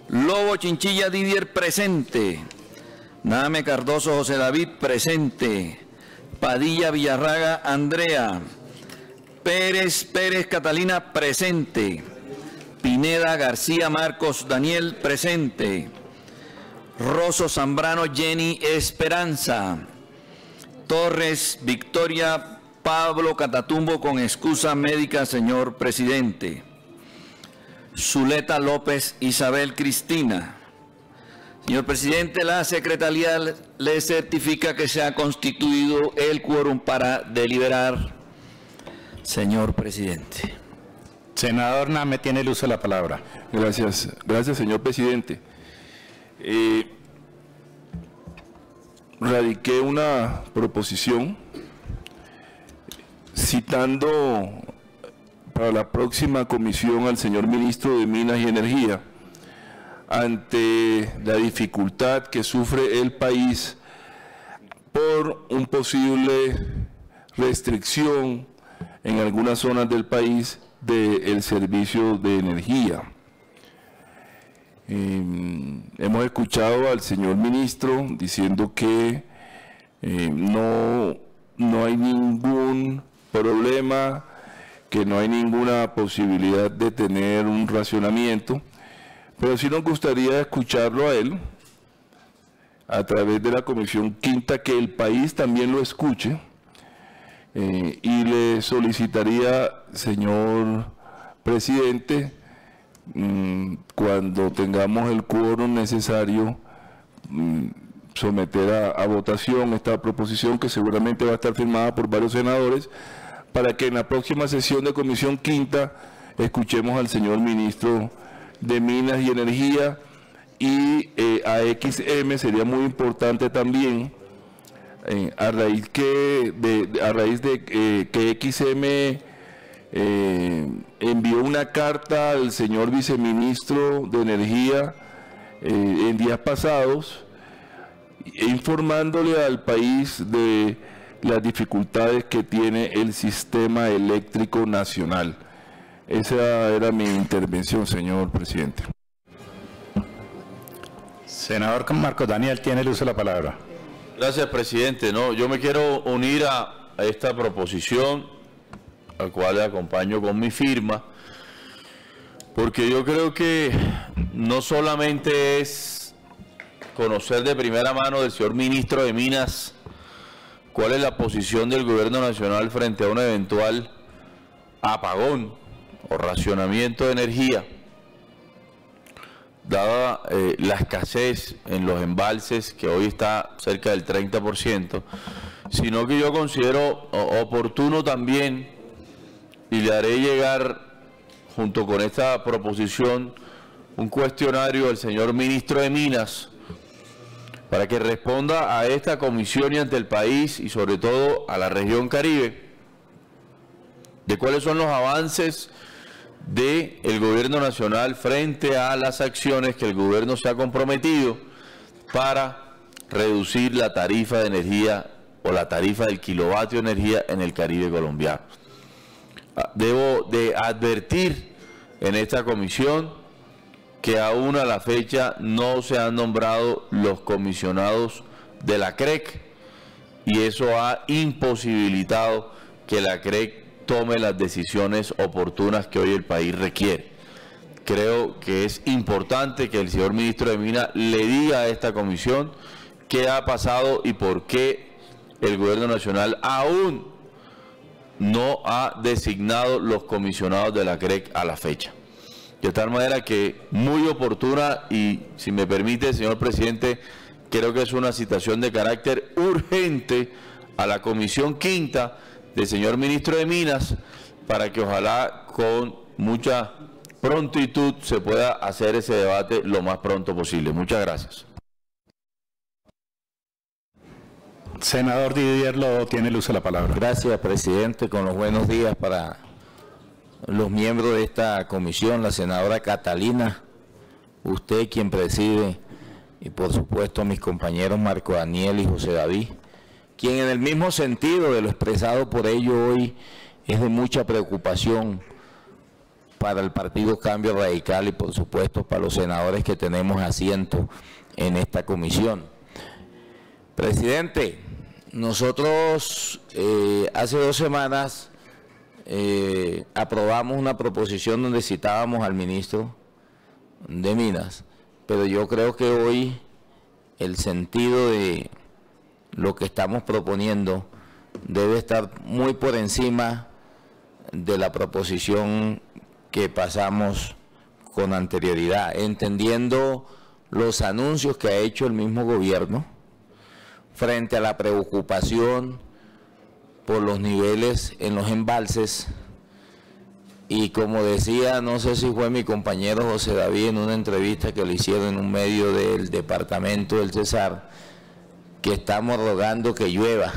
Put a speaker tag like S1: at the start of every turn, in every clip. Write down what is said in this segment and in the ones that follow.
S1: Lobo Chinchilla Didier, presente. Nahame Cardoso José David, presente. Padilla Villarraga Andrea. Pérez Catalina, presente. Pineda García Marcos Daniel, presente. Rosso Zambrano Jenny Esperanza. Torres Victoria Pablo Catatumbo, con excusa médica, señor presidente. Zuleta López Isabel Cristina. Señor presidente, la secretaría le certifica que se ha constituido el quórum para deliberar. Señor presidente.
S2: Senador Nahame, tiene el uso de la palabra.
S3: Gracias, señor presidente. Radiqué una proposición citando para la próxima comisión al señor ministro de Minas y Energía ante la dificultad que sufre el país por un posible restricción en algunas zonas del país del servicio de energía. Hemos escuchado al señor ministro diciendo que no hay ningún problema, que no hay ninguna posibilidad de tener un racionamiento, pero sí nos gustaría escucharlo a él a través de la Comisión Quinta, que el país también lo escuche, y le solicitaría, señor presidente, cuando tengamos el quórum necesario, someter a votación esta proposición, que seguramente va a estar firmada por varios senadores, para que en la próxima sesión de Comisión Quinta escuchemos al señor ministro de Minas y Energía, y a XM sería muy importante también, a raíz de que XM envió una carta al señor viceministro de Energía en días pasados, informándole al país de las dificultades que tiene el sistema eléctrico nacional. Esa era mi intervención, señor presidente.
S2: Senador Marcos Daniel, tiene el uso de la palabra.
S4: Gracias, presidente. No, yo me quiero unir a esta proposición, al cual le acompaño con mi firma, porque yo creo que no solamente es conocer de primera mano del señor ministro de Minas cuál es la posición del gobierno nacional frente a un eventual apagón o racionamiento de energía, dada la escasez en los embalses, que hoy está cerca del 30%, sino que yo considero oportuno también, y le haré llegar junto con esta proposición un cuestionario al señor ministro de Minas para que responda a esta comisión y ante el país, y sobre todo a la región Caribe, de cuáles son los avances del gobierno nacional frente a las acciones que el gobierno se ha comprometido para reducir la tarifa de energía o la tarifa del kilovatio de energía en el Caribe colombiano. Debo de advertir en esta comisión que aún a la fecha no se han nombrado los comisionados de la CREC, y eso ha imposibilitado que la CREC tome las decisiones oportunas que hoy el país requiere. Creo que es importante que el señor ministro de Minas le diga a esta comisión qué ha pasado y por qué el gobierno nacional aún no ha designado los comisionados de la CREC a la fecha. De tal manera que muy oportuna, y si me permite, señor presidente, creo que es una citación de carácter urgente a la Comisión Quinta del señor ministro de Minas, para que ojalá con mucha prontitud se pueda hacer ese debate lo más pronto posible. Muchas gracias.
S2: Senador Didier Lobo, tiene el uso de la palabra.
S5: Gracias, presidente. Con los buenos días para los miembros de esta comisión, la senadora Catalina, usted quien preside, y por supuesto mis compañeros Marco Daniel y José David, quien en el mismo sentido de lo expresado por ellos hoy es de mucha preocupación para el Partido Cambio Radical y por supuesto para los senadores que tenemos asiento en esta comisión. Presidente, nosotros hace 2 semanas aprobamos una proposición donde citábamos al ministro de Minas, pero yo creo que hoy el sentido de lo que estamos proponiendo debe estar muy por encima de la proposición que pasamos con anterioridad, entendiendo los anuncios que ha hecho el mismo gobierno frente a la preocupación por los niveles en los embalses. Y como decía, no sé si fue mi compañero José David en una entrevista que le hicieron en un medio del departamento del Cesar, que estamos rogando que llueva.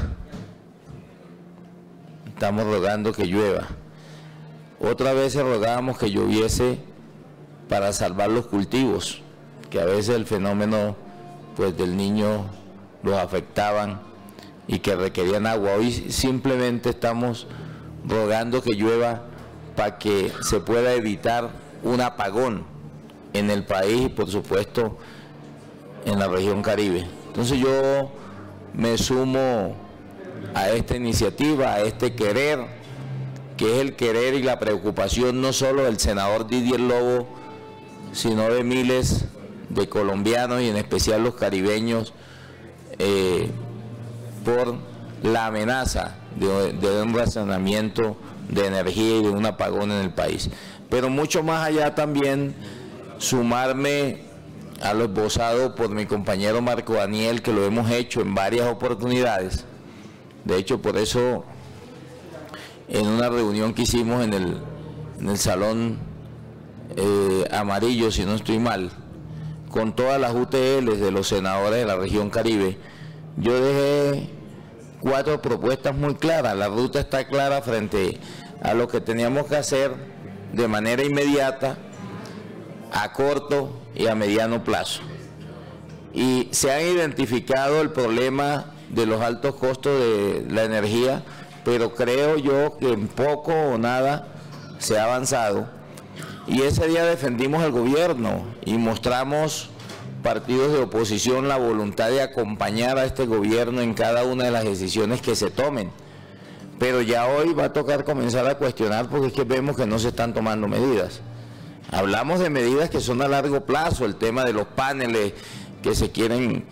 S5: Estamos rogando que llueva. Otra vez rogábamos que lloviese para salvar los cultivos, que a veces el fenómeno pues del Niño los afectaban y que requerían agua. Hoy simplemente estamos rogando que llueva para que se pueda evitar un apagón en el país y por supuesto en la región Caribe. Entonces yo me sumo a esta iniciativa, a este querer, que es el querer y la preocupación no solo del senador Didier Lobo, sino de miles de colombianos y en especial los caribeños, por la amenaza de un racionamiento de energía y de un apagón en el país. Pero mucho más allá también sumarme a lo esbozado por mi compañero Marco Daniel, que lo hemos hecho en varias oportunidades. De hecho, por eso en una reunión que hicimos en el Salón Amarillo, si no estoy mal, con todas las UTLs de los senadores de la región Caribe, yo dejé 4 propuestas muy claras. La ruta está clara frente a lo que teníamos que hacer de manera inmediata, a corto y a mediano plazo. Y se han identificado el problema de los altos costos de la energía, pero creo yo que en poco o nada se ha avanzado. Y ese día defendimos al gobierno y mostramos partidos de oposición la voluntad de acompañar a este gobierno en cada una de las decisiones que se tomen. Pero ya hoy va a tocar comenzar a cuestionar porque es que vemos que no se están tomando medidas. Hablamos de medidas que son a largo plazo, el tema de los paneles que se quieren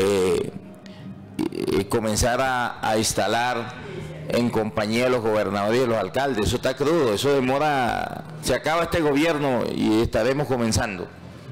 S5: comenzar a instalar en compañía de los gobernadores y de los alcaldes. Eso está crudo, eso demora, se acaba este gobierno y estaremos comenzando.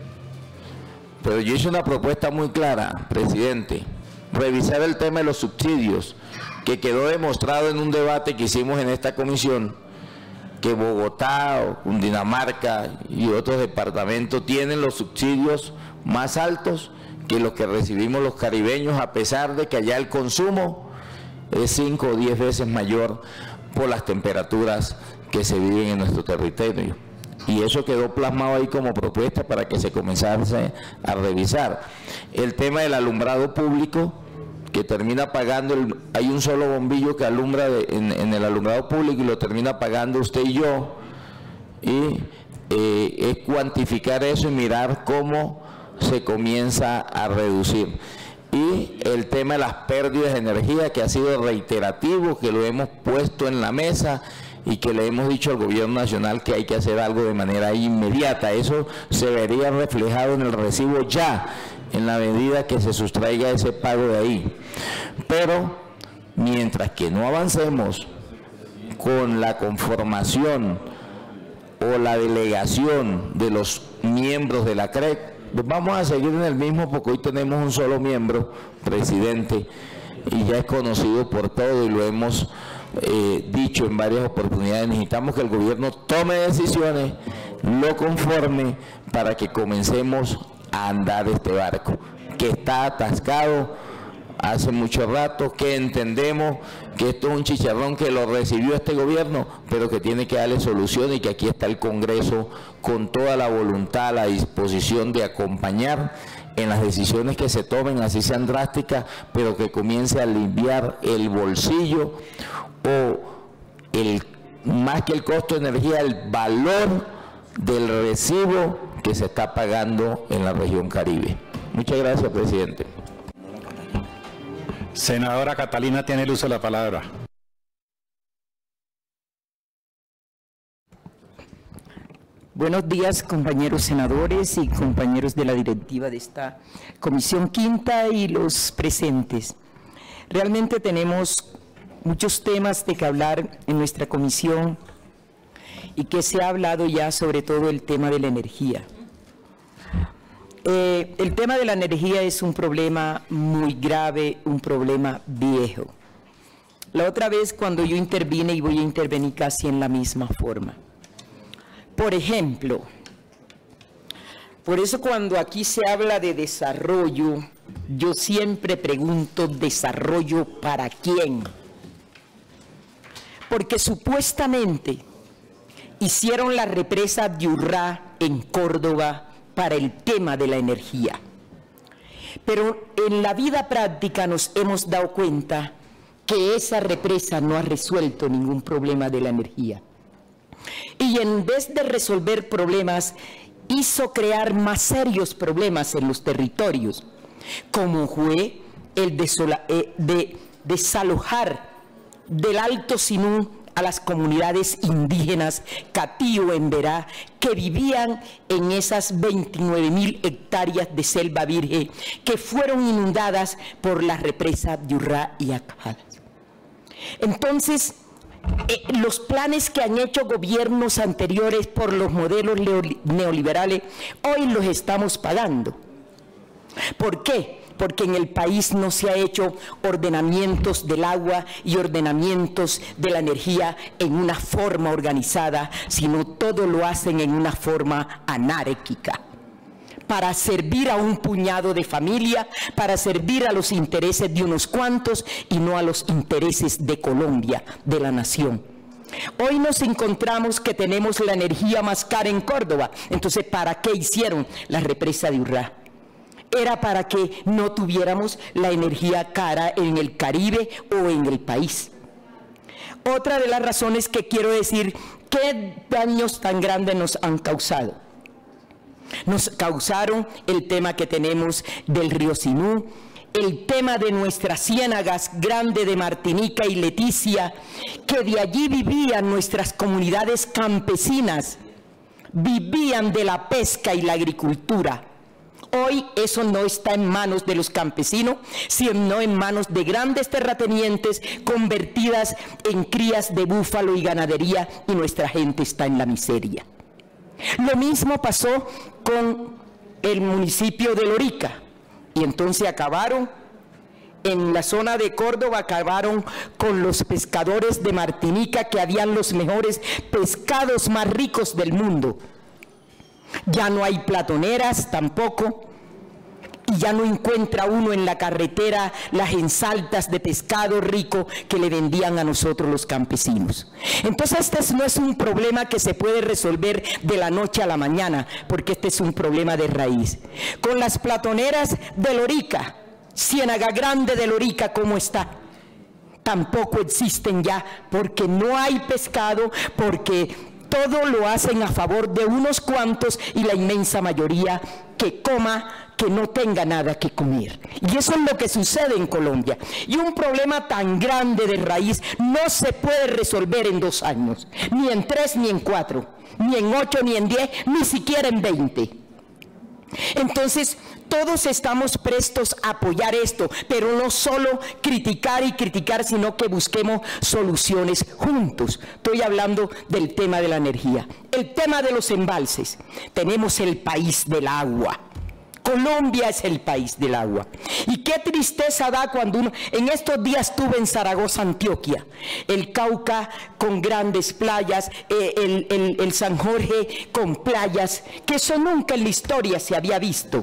S5: Pero yo hice una propuesta muy clara, presidente, revisar el tema de los subsidios, que quedó demostrado en un debate que hicimos en esta comisión, que Bogotá o Cundinamarca y otros departamentos tienen los subsidios más altos que los que recibimos los caribeños, a pesar de que allá el consumo es 5 o 10 veces mayor por las temperaturas que se viven en nuestro territorio. Y eso quedó plasmado ahí como propuesta para que se comenzase a revisar. El tema del alumbrado público, que termina pagando, hay un solo bombillo que alumbra en el alumbrado público y lo termina pagando usted y yo, y es cuantificar eso y mirar cómo se comienza a reducir. Y el tema de las pérdidas de energía, que ha sido reiterativo, que lo hemos puesto en la mesa y que le hemos dicho al gobierno nacional que hay que hacer algo de manera inmediata. Eso se vería reflejado en el recibo ya, en la medida que se sustraiga ese pago de ahí. Pero mientras que no avancemos con la conformación o la delegación de los miembros de la CREC, pues vamos a seguir en el mismo, porque hoy tenemos un solo miembro, presidente, y ya es conocido por todo y lo hemos dicho en varias oportunidades. Necesitamos que el gobierno tome decisiones, lo conforme, para que comencemos a andar este barco, que está atascado hace mucho rato, que entendemos que esto es un chicharrón que lo recibió este gobierno, pero que tiene que darle solución, y que aquí está el Congreso con toda la voluntad, la disposición de acompañar en las decisiones que se tomen, así sean drásticas, pero que comience a aliviar el bolsillo, o más que el costo de energía, el valor del recibo que se está pagando en la región Caribe. Muchas gracias, presidente.
S2: Senadora Catalina tiene el uso de la palabra.
S6: Buenos días, compañeros senadores y compañeros de la directiva de esta Comisión Quinta y los presentes. Realmente tenemos muchos temas de que hablar en nuestra comisión y que se ha hablado ya sobre todo el tema de la energía. El tema de la energía es un problema muy grave, un problema viejo. La otra vez cuando yo intervine, y voy a intervenir casi en la misma forma. Por ejemplo, por eso cuando aquí se habla de desarrollo, yo siempre pregunto, ¿desarrollo para quién? Porque supuestamente hicieron la represa de Urrá en Córdoba para el tema de la energía. Pero en la vida práctica nos hemos dado cuenta que esa represa no ha resuelto ningún problema de la energía. Y en vez de resolver problemas, hizo crear más serios problemas en los territorios, como fue el de desalojar del Alto Sinú a las comunidades indígenas Catío, Emberá, que vivían en esas 29.000 hectáreas de selva virgen que fueron inundadas por la represa de Urrá y Acajadas. Entonces, los planes que han hecho gobiernos anteriores por los modelos neoliberales, hoy los estamos pagando. ¿Por qué? Porque en el país no se ha hecho ordenamientos del agua y ordenamientos de la energía en una forma organizada, sino todo lo hacen en una forma anárquica, para servir a un puñado de familia, para servir a los intereses de unos cuantos y no a los intereses de Colombia, de la nación. Hoy nos encontramos que tenemos la energía más cara en Córdoba. Entonces, ¿para qué hicieron la represa de Urrá? Era para que no tuviéramos la energía cara en el Caribe o en el país. Otra de las razones que quiero decir, ¿qué daños tan grandes nos han causado? Nos causaron el tema que tenemos del río Sinú, el tema de nuestras ciénagas grande de Martinica y Leticia, que de allí vivían nuestras comunidades campesinas, vivían de la pesca y la agricultura. Hoy eso no está en manos de los campesinos, sino en manos de grandes terratenientes convertidas en crías de búfalo y ganadería, y nuestra gente está en la miseria. Lo mismo pasó con el municipio de Lorica, y entonces acabaron, en la zona de Córdoba, acabaron con los pescadores de Martinica, que habían los mejores pescados más ricos del mundo. Ya no hay platoneras tampoco, y ya no encuentra uno en la carretera las ensaltas de pescado rico que le vendían a nosotros los campesinos. Entonces este no es un problema que se puede resolver de la noche a la mañana, porque este es un problema de raíz. Con las platoneras de Lorica, Ciénaga Grande de Lorica, ¿cómo está? Tampoco existen ya, porque no hay pescado, porque todo lo hacen a favor de unos cuantos y la inmensa mayoría que coma, que no tenga nada que comer. Y eso es lo que sucede en Colombia. Y un problema tan grande de raíz no se puede resolver en 2 años, ni en 3, ni en 4, ni en 8, ni en 10, ni siquiera en 20. Entonces, todos estamos prestos a apoyar esto, pero no solo criticar y criticar, sino que busquemos soluciones juntos. Estoy hablando del tema de la energía. El tema de los embalses. Tenemos el país del agua. Colombia es el país del agua. Y qué tristeza da cuando uno... En estos días estuve en Zaragoza, Antioquia. El Cauca con grandes playas, el San Jorge con playas, que eso nunca en la historia se había visto.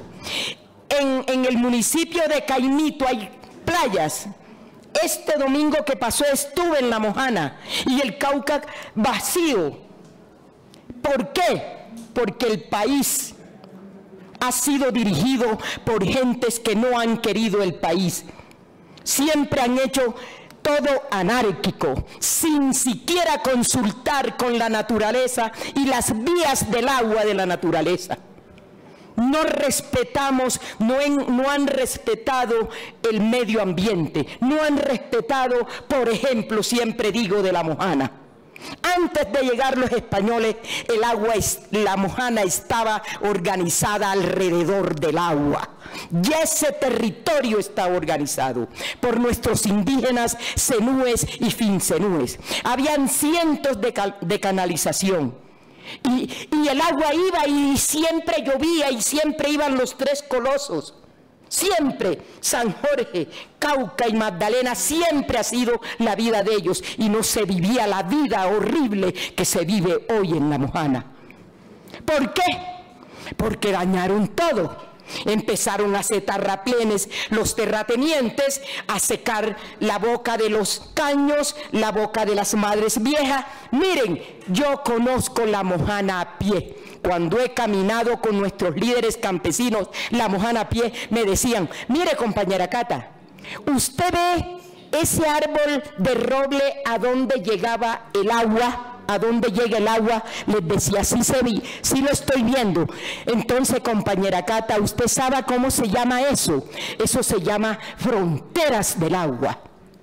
S6: En el municipio de Caimito hay playas. Este domingo que pasó estuve en La Mojana y el Cauca vacío. ¿Por qué? Porque el país ha sido dirigido por gentes que no han querido el país. Siempre han hecho todo anárquico, sin siquiera consultar con la naturaleza y las vías del agua de la naturaleza. No respetamos, no han respetado el medio ambiente, no han respetado, por ejemplo, siempre digo de la Mojana. Antes de llegar los españoles, la Mojana estaba organizada alrededor del agua. Ya ese territorio está organizado por nuestros indígenas zenúes y finzenúes. Habían cientos de canalización. Y el agua iba y siempre llovía y siempre iban los tres colosos. Siempre San Jorge, Cauca y Magdalena, siempre ha sido la vida de ellos y no se vivía la vida horrible que se vive hoy en la Mojana. ¿Por qué? Porque dañaron todo. Empezaron a hacer terraplenes los terratenientes, a secar la boca de los caños, la boca de las madres viejas. Miren, yo conozco la Mojana a pie. Cuando he caminado con nuestros líderes campesinos, la Mojana a pie, me decían, mire compañera Cata, ¿usted ve ese árbol de roble a donde llegaba el agua? ¿A dónde llega el agua? Les decía, sí lo estoy viendo. Entonces, compañera Cata, ¿usted sabe cómo se llama eso? Eso se llama fronteras del agua.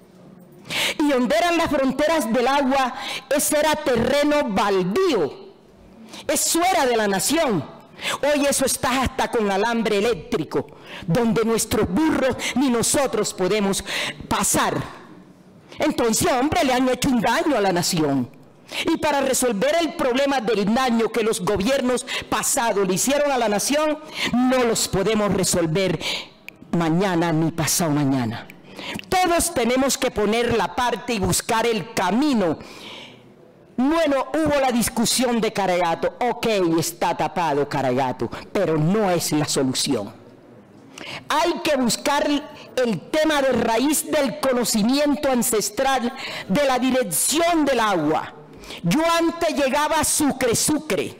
S6: ¿Y dónde eran las fronteras del agua? Ese era terreno baldío. Eso era de la nación. Hoy eso está hasta con alambre eléctrico, donde nuestros burros ni nosotros podemos pasar. Entonces, hombre, le han hecho un daño a la nación. Y para resolver el problema del daño que los gobiernos pasados le hicieron a la nación, no los podemos resolver mañana ni pasado mañana. Todos tenemos que poner la parte y buscar el camino. Bueno, hubo la discusión de Caragato. Ok, está tapado Caragato, pero no es la solución. Hay que buscar el tema de raíz del conocimiento ancestral de la dirección del agua. Yo antes llegaba a Sucre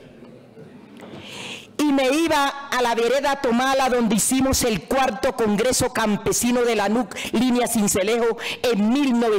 S6: y me iba a la vereda Tomala, donde hicimos el 4º Congreso Campesino de la NUC, Línea Sincelejo, en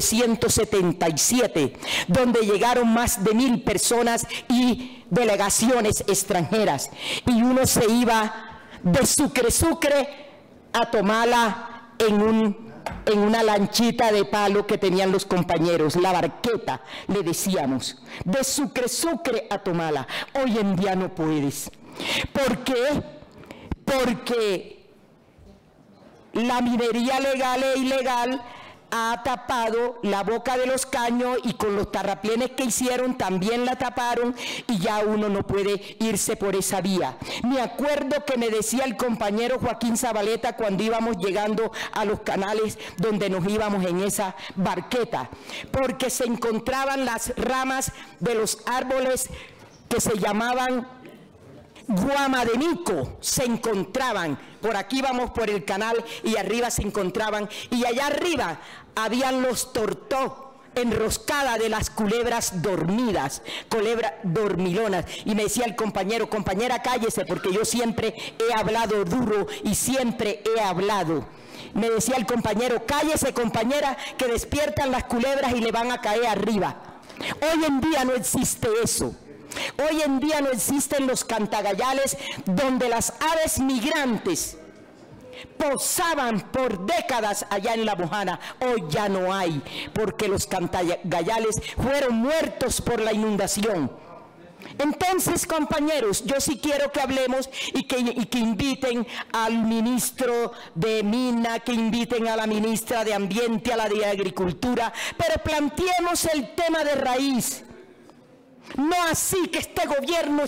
S6: 1977, donde llegaron más de 1000 personas y delegaciones extranjeras. Y uno se iba de Sucre a Tomala en una lanchita de palo que tenían los compañeros, la barqueta, le decíamos, de Sucre a Tomala. Hoy en día no puedes. ¿Por qué? Porque la minería legal e ilegal ha tapado la boca de los caños y con los terraplenes que hicieron también la taparon y ya uno no puede irse por esa vía. Me acuerdo que me decía el compañero Joaquín Zabaleta cuando íbamos llegando a los canales donde nos íbamos en esa barqueta, porque se encontraban las ramas de los árboles que se llamaban guama de mico, se encontraban. Por aquí vamos por el canal y arriba se encontraban, y allá arriba habían los tortó enroscada de las culebras dormidas, culebras dormilonas. Y me decía el compañero, compañera, cállese, porque yo siempre he hablado duro y siempre he hablado. Me decía el compañero, cállese compañera, que despiertan las culebras y le van a caer arriba. Hoy en día no existe eso. Hoy en día no existen los cantagallales donde las aves migrantes posaban por décadas allá en la Mojana. Hoy ya no hay, porque los cantagallales fueron muertos por la inundación. Entonces, compañeros, yo sí quiero que hablemos y que inviten al ministro de Mina, que inviten a la ministra de Ambiente, a la de Agricultura, pero planteemos el tema de raíz. No así que este gobierno.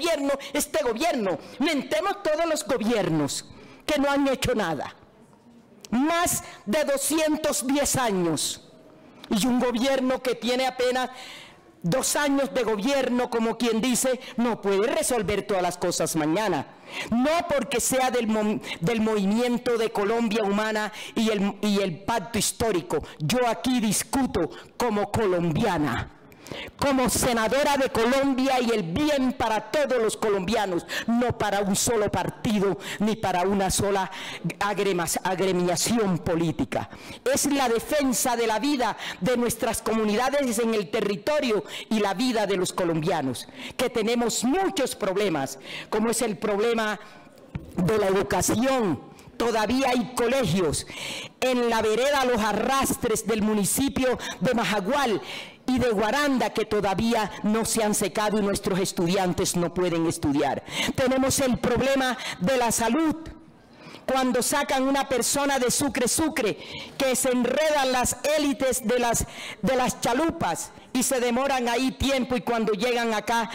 S6: Mentemos todos los gobiernos que no han hecho nada. Más de 210 años. Y un gobierno que tiene apenas 2 años de gobierno, como quien dice, no puede resolver todas las cosas mañana. No porque sea del movimiento de Colombia Humana y el pacto histórico. Yo aquí discuto como colombiana. como senadora de Colombia y el bien para todos los colombianos, no para un solo partido ni para una sola agremiación política. Es la defensa de la vida de nuestras comunidades en el territorio y la vida de los colombianos, que tenemos muchos problemas, como es el problema de la educación. Todavía hay colegios en la vereda Los Arrastres del municipio de Majagual y de Guaranda que todavía no se han secado y nuestros estudiantes no pueden estudiar. Tenemos el problema de la salud. Cuando sacan una persona de Sucre, que se enredan las élites de las chalupas y se demoran ahí tiempo, y cuando llegan acá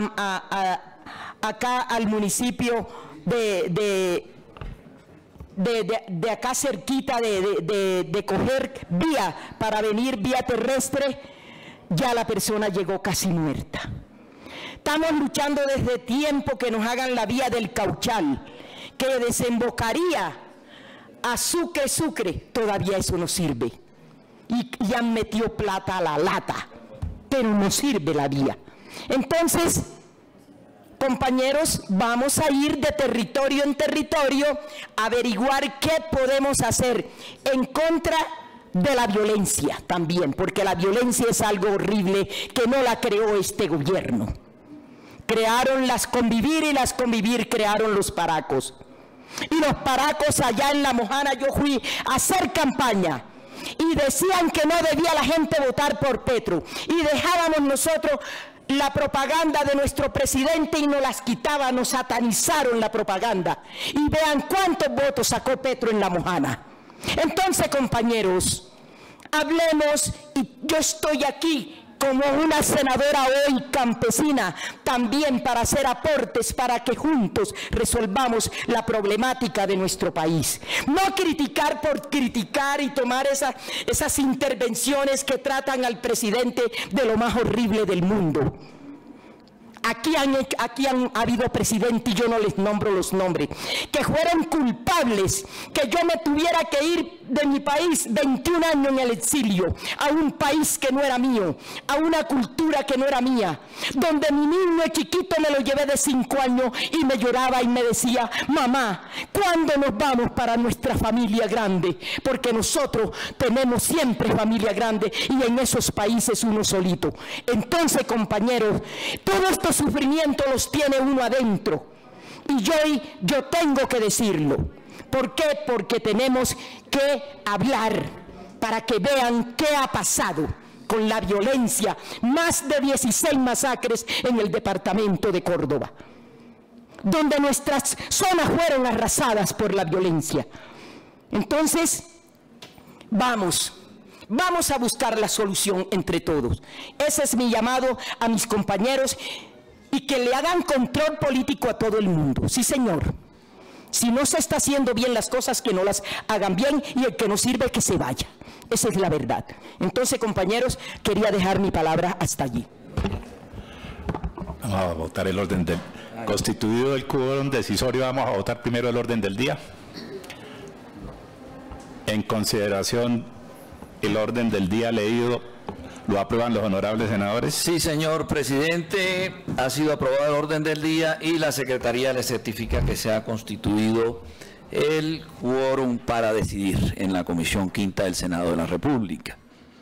S6: al municipio de acá cerquita de coger vía para venir vía terrestre, ya la persona llegó casi muerta. Estamos luchando desde tiempo que nos hagan la vía del Cauchal, que desembocaría a Sucre, todavía eso no sirve. Y han metido plata a la lata, pero no sirve la vía. Entonces, compañeros, vamos a ir de territorio en territorio a averiguar qué podemos hacer en contra de la violencia también, porque la violencia es algo horrible que no la creó este gobierno. Crearon las Convivir y las Convivir crearon los paracos. Y los paracos allá en La Mojana yo fui a hacer campaña y decían que no debía la gente votar por Petro y dejábamos nosotros la propaganda de nuestro presidente y nos las quitaban, nos satanizaron la propaganda. Y vean cuántos votos sacó Petro en La Mojana. Entonces, compañeros, hablemos, y yo estoy aquí como una senadora hoy campesina, también para hacer aportes para que juntos resolvamos la problemática de nuestro país. No criticar por criticar y tomar esas intervenciones que tratan al presidente de lo más horrible del mundo. Aquí han habido presidentes, y yo no les nombro los nombres, que fueron culpables, que yo me tuviera que ir de mi país 21 años en el exilio, a un país que no era mío, a una cultura que no era mía, donde mi niño chiquito me lo llevé de 5 años y me lloraba y me decía: mamá, ¿cuándo nos vamos para nuestra familia grande? Porque nosotros tenemos siempre familia grande y en esos países uno solito. Entonces, compañeros, todos estos sufrimientos los tiene uno adentro, y yo tengo que decirlo. ¿Por qué? Porque tenemos que hablar para que vean qué ha pasado con la violencia. Más de 16 masacres en el departamento de Córdoba, donde nuestras zonas fueron arrasadas por la violencia. Entonces, vamos a buscar la solución entre todos. Ese es mi llamado a mis compañeros, y que le hagan control político a todo el mundo. Sí, señor. Si no se está haciendo bien las cosas, que no las hagan bien, y el que no sirve, que se vaya. Esa es la verdad. Entonces, compañeros, quería dejar mi palabra hasta allí.
S2: Vamos a votar el orden del... Constituido el quórum decisorio, vamos a votar primero el orden del día. En consideración el orden del día leído, ¿lo aprueban los honorables senadores?
S1: Sí, señor presidente, ha sido aprobado el orden del día y la Secretaría le certifica que se ha constituido el quórum para decidir en la Comisión Quinta del Senado de la República.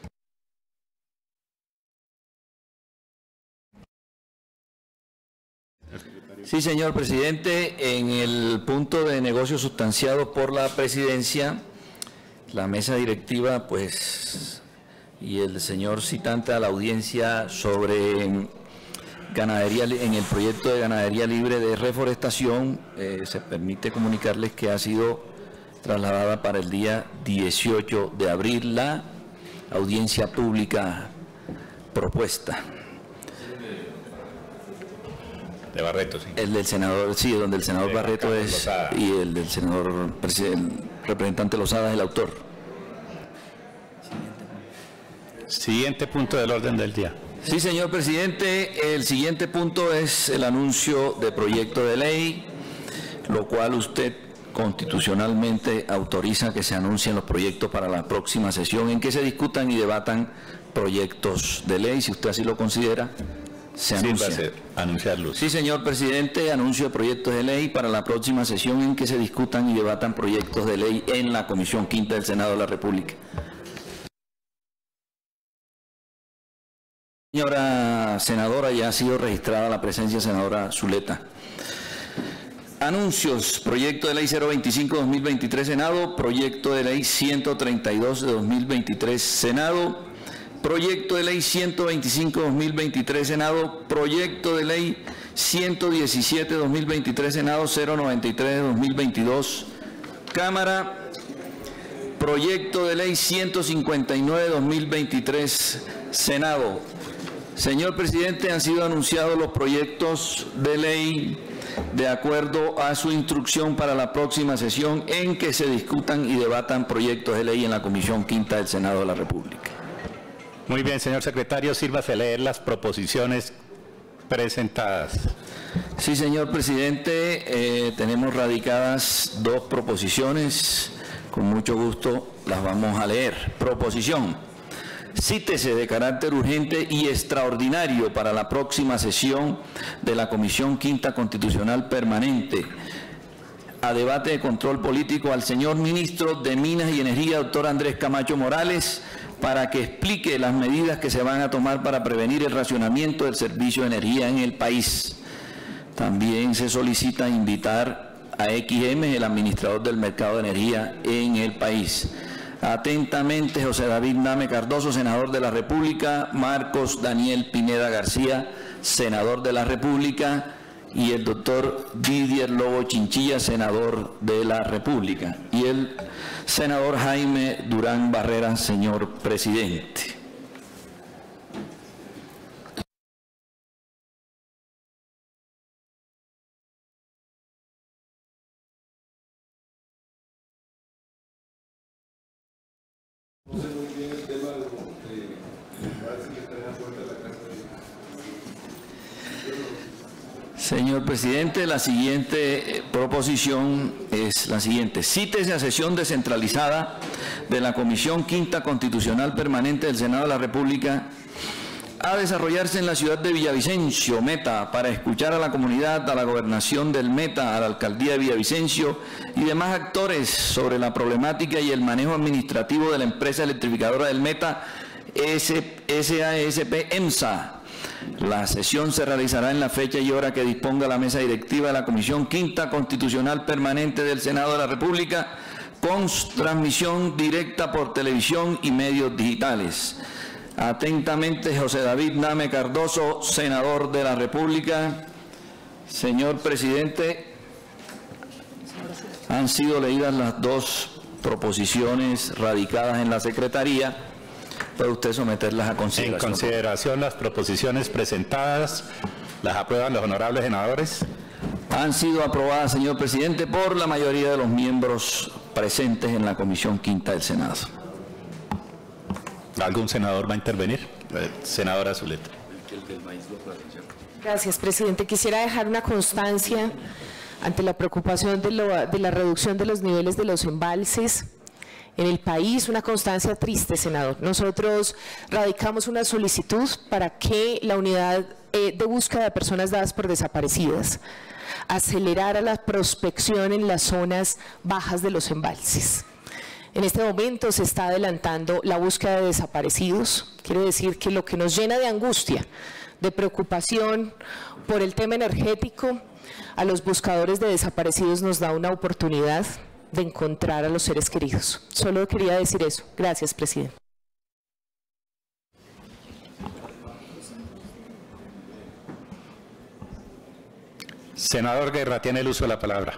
S1: Sí, señor presidente, en el punto de negocios sustanciados por la presidencia, la mesa directiva, pues, y el señor citante a la audiencia sobre ganadería, en el proyecto de ganadería libre de reforestación, se permite comunicarles que ha sido trasladada para el día 18 de abril la audiencia pública propuesta.
S2: De Barreto, sí.
S1: El del senador, sí, donde el senador Barreto es, Lozada. Y el del senador, el representante Lozada es el autor.
S2: Siguiente punto del orden del día.
S1: Sí, señor presidente, el siguiente punto es el anuncio de proyecto de ley, lo cual usted constitucionalmente autoriza que se anuncien los proyectos para la próxima sesión en que se discutan y debatan proyectos de ley. Si usted así lo considera, se anuncia.
S2: Anunciarlos.
S1: Sí, señor presidente, anuncio de proyectos de ley para la próxima sesión en que se discutan y debatan proyectos de ley en la Comisión Quinta del Senado de la República. Señora senadora, ya ha sido registrada la presencia senadora Zuleta. Anuncios. Proyecto de ley 025-2023 Senado. Proyecto de ley 132 de 2023 Senado. Proyecto de ley 125-2023 Senado. Proyecto de ley 117-2023 Senado. 093 de 2022 Cámara. Proyecto de ley 159-2023 Senado. Señor presidente, han sido anunciados los proyectos de ley de acuerdo a su instrucción para la próxima sesión en que se discutan y debatan proyectos de ley en la Comisión Quinta del Senado de la República.
S2: Muy bien, señor secretario, sírvase a leer las proposiciones presentadas.
S1: Sí, señor presidente, tenemos radicadas dos proposiciones. Con mucho gusto las vamos a leer. Proposición. Cítese de carácter urgente y extraordinario para la próxima sesión de la Comisión Quinta Constitucional Permanente a debate de control político al señor ministro de Minas y Energía, doctor Andrés Camacho Morales, para que explique las medidas que se van a tomar para prevenir el racionamiento del servicio de energía en el país. También se solicita invitar a XM, el administrador del mercado de energía en el país. Atentamente, José David Name Cardoso, senador de la República, Marcos Daniel Pineda García, senador de la República, y el doctor Didier Lobo Chinchilla, senador de la República, y el senador Jaime Durán Barrera, señor presidente. Señor presidente, la siguiente proposición es la siguiente. Cítese a sesión descentralizada de la Comisión Quinta Constitucional Permanente del Senado de la República a desarrollarse en la ciudad de Villavicencio, Meta, para escuchar a la comunidad, a la gobernación del Meta, a la alcaldía de Villavicencio y demás actores sobre la problemática y el manejo administrativo de la empresa electrificadora del Meta, SASP EMSA. La sesión se realizará en la fecha y hora que disponga la mesa directiva de la Comisión Quinta Constitucional Permanente del Senado de la República, con transmisión directa por televisión y medios digitales. Atentamente, José David Name Cardoso, senador de la República. Señor presidente, han sido leídas las dos proposiciones radicadas en la Secretaría. ¿Puede usted someterlas a consideración?
S2: En consideración las proposiciones presentadas, ¿las aprueban los honorables senadores?
S1: Han sido aprobadas, señor presidente, por la mayoría de los miembros presentes en la Comisión Quinta del Senado.
S2: ¿Algún senador va a intervenir? Senadora Zuleta.
S7: Gracias, presidente. Quisiera dejar una constancia ante la preocupación de la reducción de los niveles de los embalses en el país, una constancia triste, senador. Nosotros radicamos una solicitud para que la unidad de búsqueda de personas dadas por desaparecidas acelerara la prospección en las zonas bajas de los embalses. En este momento se está adelantando la búsqueda de desaparecidos. Quiere decir que lo que nos llena de angustia, de preocupación por el tema energético, a los buscadores de desaparecidos nos da una oportunidad de encontrar a los seres queridos. Solo quería decir eso. Gracias, presidente.
S2: Senador Guerra, tiene el uso de la palabra.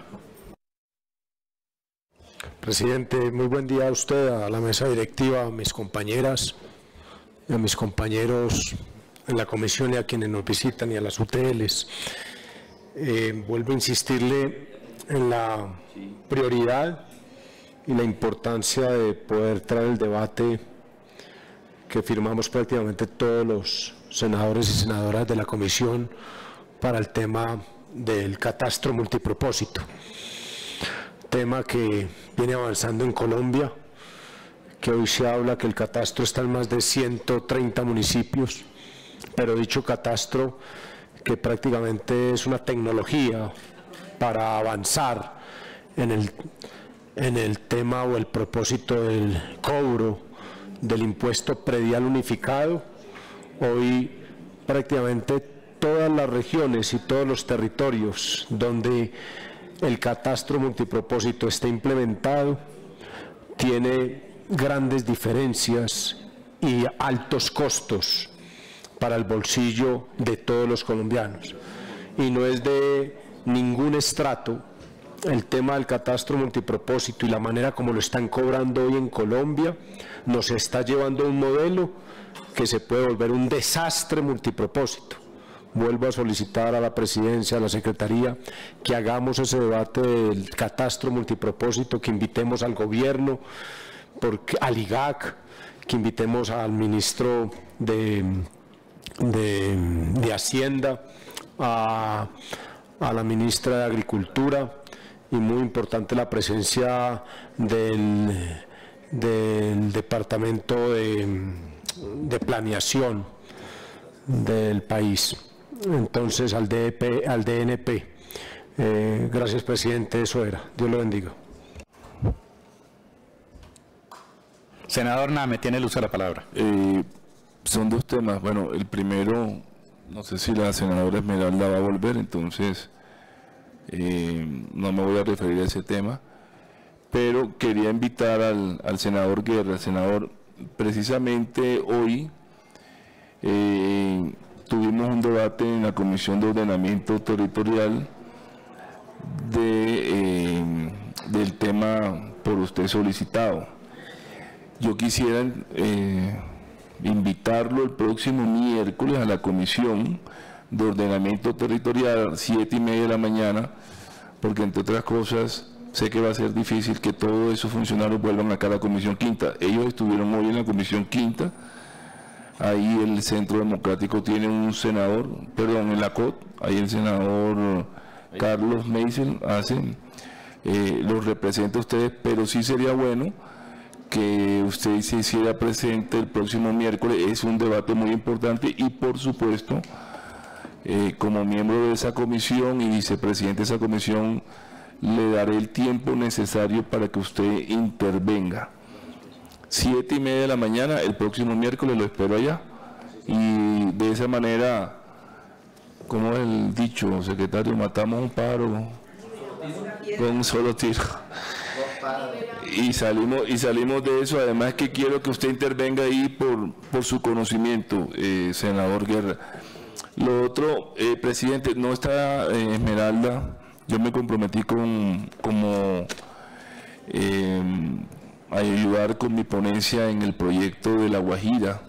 S8: Presidente, muy buen día a usted, a la mesa directiva, a mis compañeras y a mis compañeros en la comisión y a quienes nos visitan y a las UTLs. Vuelvo a insistirle en la prioridad y la importancia de poder traer el debate que firmamos prácticamente todos los senadores y senadoras de la comisión para el tema del catastro multipropósito. tema que viene avanzando en Colombia, que hoy se habla que el catastro está en más de 130 municipios, pero dicho catastro que prácticamente es una tecnología para avanzar en el tema o el propósito del cobro del impuesto predial unificado. Hoy prácticamente todas las regiones y todos los territorios donde el catastro multipropósito está implementado tiene grandes diferencias y altos costos para el bolsillo de todos los colombianos. Y no es de ningún estrato el tema del catastro multipropósito y la manera como lo están cobrando hoy en Colombia nos está llevando a un modelo que se puede volver un desastre multipropósito. Vuelvo a solicitar a la presidencia, a la secretaría, que hagamos ese debate del catastro multipropósito, que invitemos al gobierno, al IGAC, que invitemos al ministro de Hacienda, a la ministra de Agricultura, y muy importante la presencia del Departamento de Planeación del país. Entonces, al DNP. Gracias, presidente, eso era. Dios lo bendiga.
S2: Senador Name, tiene el uso de la palabra.
S3: Son dos temas. Bueno, el primero, no sé si la senadora Esmeralda va a volver, entonces no me voy a referir a ese tema, pero quería invitar al senador Guerra. El senador, precisamente hoy tuvimos un debate en la Comisión de Ordenamiento Territorial del tema por usted solicitado. Yo quisiera invitarlo el próximo miércoles a la Comisión de Ordenamiento Territorial, 7:30 de la mañana, porque entre otras cosas sé que va a ser difícil que todos esos funcionarios vuelvan acá a la Comisión Quinta. Ellos estuvieron hoy en la Comisión Quinta, ahí el Centro Democrático tiene un senador, perdón, en la COT, ahí el senador Carlos Meisel los representa a ustedes, pero sí sería bueno que usted se hiciera presente el próximo miércoles. Es un debate muy importante y por supuesto como miembro de esa comisión y vicepresidente de esa comisión le daré el tiempo necesario para que usted intervenga. 7:30 de la mañana el próximo miércoles, lo espero allá, y de esa manera, como es el dicho, secretario, matamos un pájaro con un solo tiro. Y salimos de eso. Además que quiero que usted intervenga ahí por su conocimiento, senador Guerra. Lo otro, presidente, no está Esmeralda. Yo me comprometí a ayudar con mi ponencia en el proyecto de La Guajira.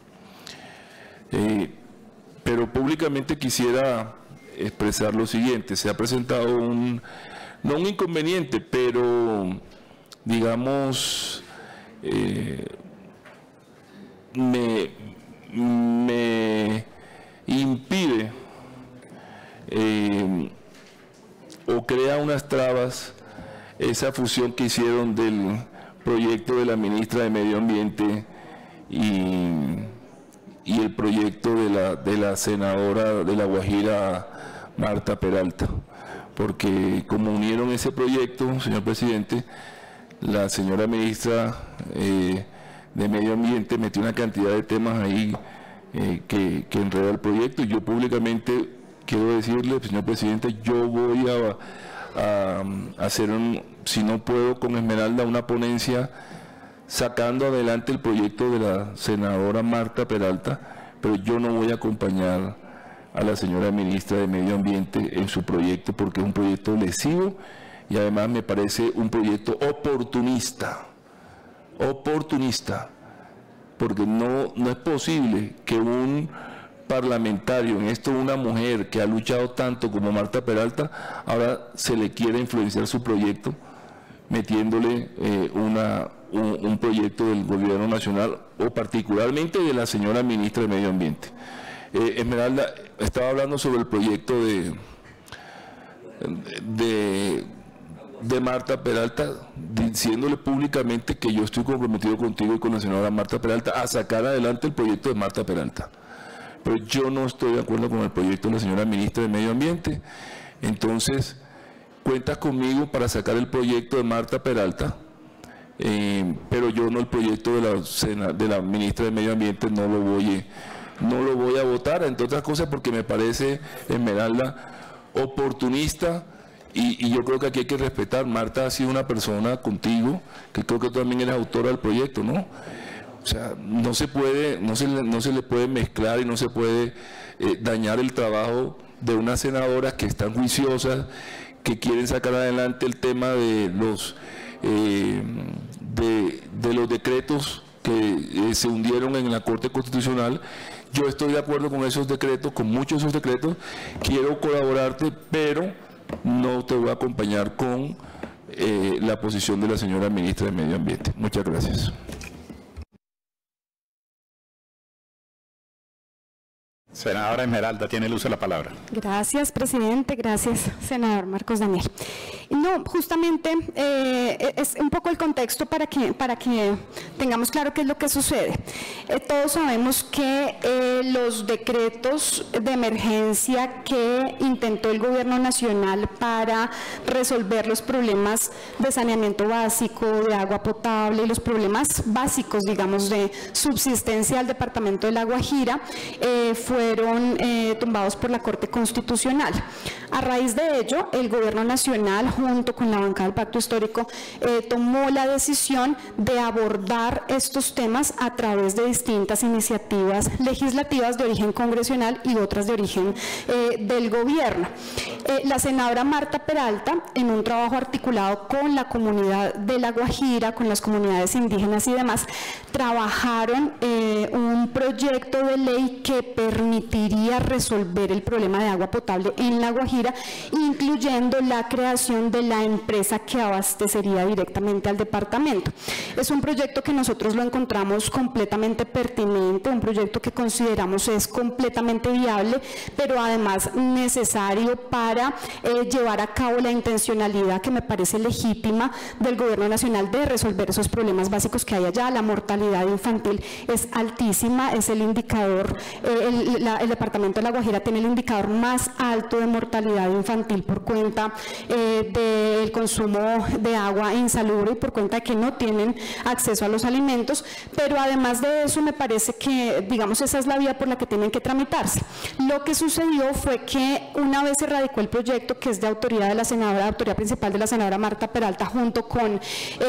S3: Pero públicamente quisiera expresar lo siguiente. Se ha presentado no un inconveniente, pero digamos, me impide o crea unas trabas esa fusión que hicieron del proyecto de la ministra de Medio Ambiente y el proyecto de la senadora de La Guajira, Marta Peralta, porque como unieron ese proyecto, señor presidente, la señora ministra de Medio Ambiente metió una cantidad de temas ahí que enreda el proyecto, y yo públicamente quiero decirle, señor presidente, yo voy a hacer, si no puedo con Esmeralda, una ponencia sacando adelante el proyecto de la senadora Marta Peralta, pero yo no voy a acompañar a la señora ministra de Medio Ambiente en su proyecto, porque es un proyecto lesivo y además me parece un proyecto oportunista, porque no es posible que un parlamentario, en esto una mujer que ha luchado tanto como Marta Peralta, ahora se le quiera influenciar su proyecto metiéndole un proyecto del gobierno nacional o particularmente de la señora ministra de Medio Ambiente. Esmeralda estaba hablando sobre el proyecto de Marta Peralta, diciéndole públicamente que yo estoy comprometido contigo y con la senadora Marta Peralta a sacar adelante el proyecto de Marta Peralta. Pero yo no estoy de acuerdo con el proyecto de la señora ministra de Medio Ambiente. Entonces, cuentas conmigo para sacar el proyecto de Marta Peralta, pero yo no el proyecto de la ministra de Medio Ambiente, no lo voy a votar, entre otras cosas porque me parece, Esmeralda, oportunista, y yo creo que aquí hay que respetar. Marta ha sido una persona contigo, que creo que tú también eres autora del proyecto, ¿no? O sea, no se le puede mezclar y no se puede dañar el trabajo de unas senadoras que están juiciosas, que quieren sacar adelante el tema de los decretos que se hundieron en la Corte Constitucional. Yo estoy de acuerdo con esos decretos, con muchos de esos decretos, quiero colaborarte, pero no te voy a acompañar con la posición de la señora ministra de Medio Ambiente. Muchas gracias.
S2: Senadora Esmeralda, tiene el uso de la palabra.
S9: Gracias, presidente. Gracias, senador Marcos Daniel. No, justamente es un poco el contexto para que tengamos claro qué es lo que sucede. Todos sabemos que los decretos de emergencia que intentó el gobierno nacional para resolver los problemas de saneamiento básico, de agua potable y los problemas básicos, digamos, de subsistencia del departamento de La Guajira, fueron tumbados por la Corte Constitucional. A raíz de ello, el gobierno nacional, junto con la bancada del Pacto Histórico, tomó la decisión de abordar estos temas a través de distintas iniciativas legislativas de origen congresional y otras de origen del gobierno. La senadora Marta Peralta, en un trabajo articulado con la comunidad de La Guajira, con las comunidades indígenas y demás, trabajaron un proyecto de ley que permitiría resolver el problema de agua potable en La Guajira, incluyendo la creación de la empresa que abastecería directamente al departamento. Es un proyecto que nosotros lo encontramos completamente pertinente, un proyecto que consideramos es completamente viable, pero además necesario para llevar a cabo la intencionalidad que me parece legítima del gobierno nacional de resolver esos problemas básicos que hay allá. La mortalidad infantil es altísima, es el indicador, el departamento de La Guajira tiene el indicador más alto de mortalidad infantil por cuenta del consumo de agua insalubre y por cuenta de que no tienen acceso a los alimentos, pero además de eso me parece que, digamos, esa es la vía por la que tienen que tramitarse. Lo que sucedió fue que una vez se radicó el proyecto, que es de autoría de la senadora, autoría principal de la senadora Marta Peralta, junto con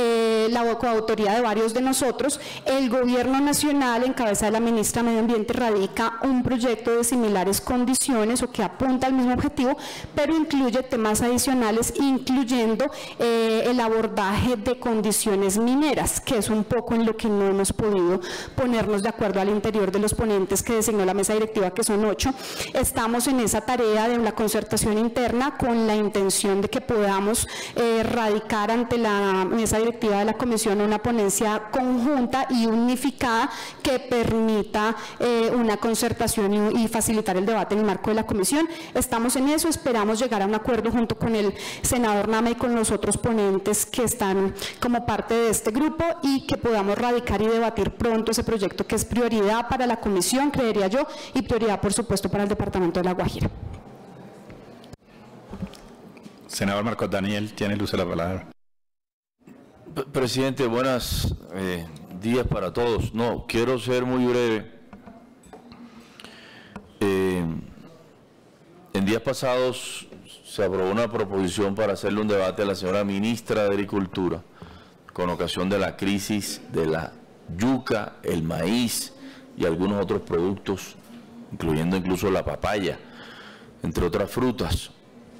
S9: la coautoría de varios de nosotros, el gobierno nacional, en cabeza de la ministra de Medio Ambiente, radica un proyecto de similares condiciones o que apunta al mismo objetivo, pero incluye temas adicionales, incluyendo el abordaje de condiciones mineras, que es un poco en lo que no hemos podido ponernos de acuerdo al interior de los ponentes que designó la mesa directiva, que son 8. Estamos en esa tarea de la concertación interna con la intención de que podamos radicar ante la mesa directiva de la comisión una ponencia conjunta y unificada que permita una concertación y facilitar el debate en el marco de la comisión. Estamos en eso, esperamos llegar a un acuerdo junto con el senador Nama y con los otros ponentes que están como parte de este grupo y que podamos radicar y debatir pronto ese proyecto que es prioridad para la comisión, creería yo, y prioridad por supuesto para el departamento de La Guajira.
S2: Senador Marcos Daniel, tiene el uso de la palabra.
S4: Presidente, buenos días para todos. No, quiero ser muy breve. En días pasados se aprobó una proposición para hacerle un debate a la señora ministra de Agricultura con ocasión de la crisis de la yuca, el maíz y algunos otros productos, incluyendo incluso la papaya, entre otras frutas.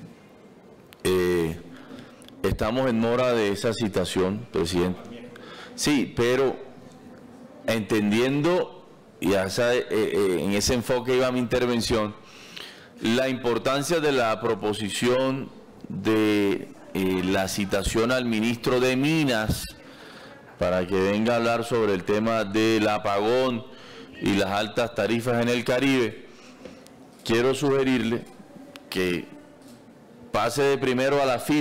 S4: Estamos en mora de esa citación, presidente. Sí, pero entendiendo, y en ese enfoque iba mi intervención, la importancia de la proposición de la citación al ministro de Minas para que venga a hablar sobre el tema del apagón y las altas tarifas en el Caribe. Quiero sugerirle que pase de primero a la fila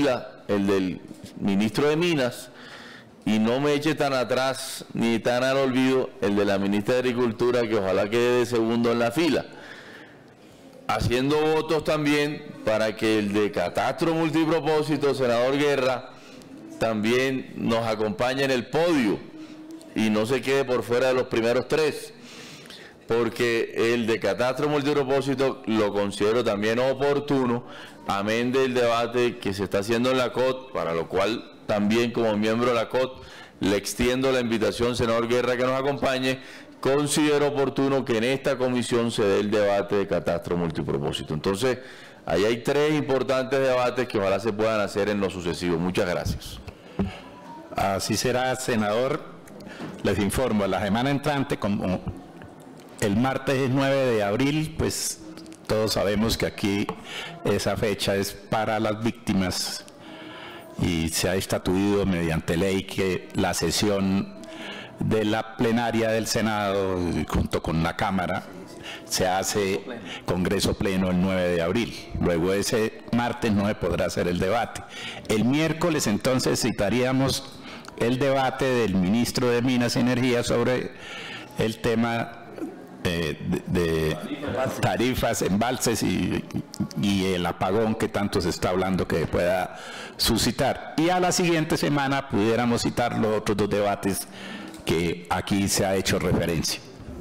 S4: el del ministro de Minas, y no me eche tan atrás ni tan al olvido el de la ministra de Agricultura, que ojalá quede de segundo en la fila. Haciendo votos también para que el de catastro multipropósito, senador Guerra, también nos acompañe en el podio y no se quede por fuera de los primeros 3, porque el de catastro multipropósito lo considero también oportuno, amén del debate que se está haciendo en la COT, para lo cual también como miembro de la COT le extiendo la invitación, senador Guerra, que nos acompañe. Considero oportuno que en esta comisión se dé el debate de catastro multipropósito. Entonces, ahí hay 3 importantes debates que ojalá se puedan hacer en lo sucesivo. Muchas gracias.
S2: Así será, senador. Les informo, la semana entrante, como el martes es 9 de abril, pues todos sabemos que aquí esa fecha es para las víctimas y se ha estatuido mediante ley que la sesión de la plenaria del Senado junto con la Cámara se hace Congreso Pleno el 9 de abril. Luego ese martes no se podrá hacer el debate. El miércoles entonces citaríamos el debate del ministro de Minas y Energía sobre el tema de tarifas, embalses y el apagón que tanto se está hablando que pueda suscitar. Y a la siguiente semana pudiéramos citar los otros 2 debates que aquí se ha hecho referencia.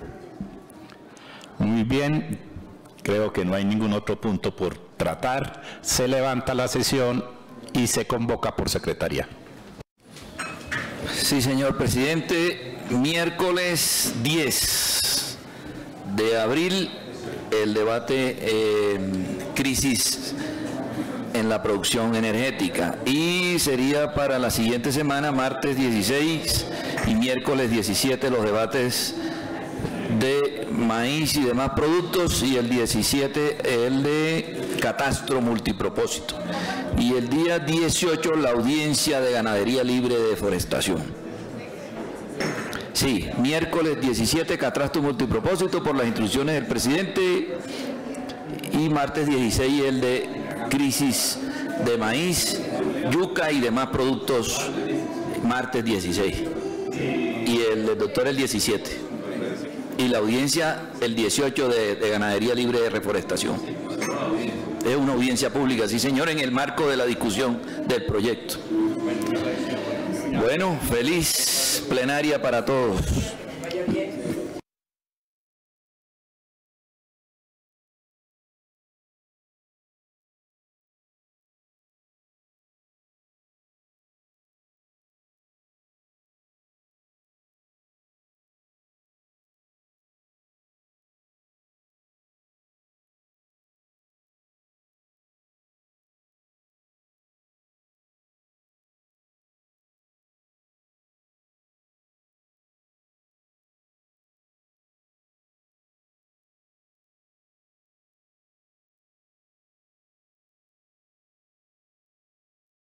S2: Muy bien, creo que no hay ningún otro punto por tratar. Se levanta la sesión y se convoca por secretaría.
S1: Sí, señor presidente. Miércoles 10 de abril, el debate crisis en la producción energética, y sería para la siguiente semana, martes 16 y miércoles 17, los debates de maíz y demás productos, y el 17 el de catastro multipropósito, y el día 18 la audiencia de ganadería libre de deforestación. Sí, miércoles 17 catastro multipropósito por las instrucciones del presidente, y martes 16 el de crisis de maíz, yuca y demás productos, martes 16, y el del doctor el 17, y la audiencia el 18 de ganadería libre de reforestación. Es una audiencia pública, sí señor, en el marco de la discusión del proyecto. Bueno, feliz plenaria para todos.